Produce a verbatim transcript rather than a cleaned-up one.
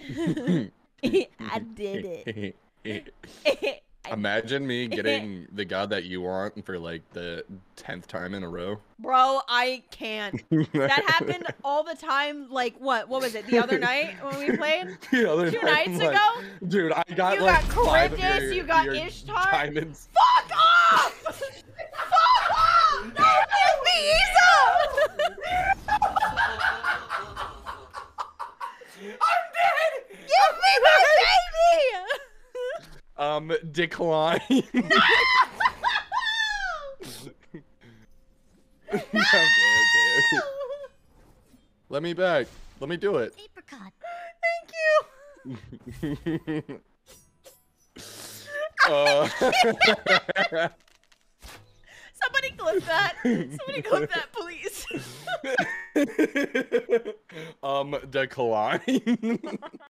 I did it. Imagine me getting the god that you want for like the tenth time in a row. Bro, I can't. That happened all the time. Like, what? What was it? The other night when we played? The other Two night, nights like, ago? Dude, I got You like got five of Charybdis, your, you got your Ishtar. diamonds. Fuck off! Fuck off! Give me Isa! I'm dead! Give me my baby! Um, decline. okay, okay, okay. Let me back. Let me do it. Apricot. Thank you. uh, Somebody clip that. Somebody clip that, please. um, decline.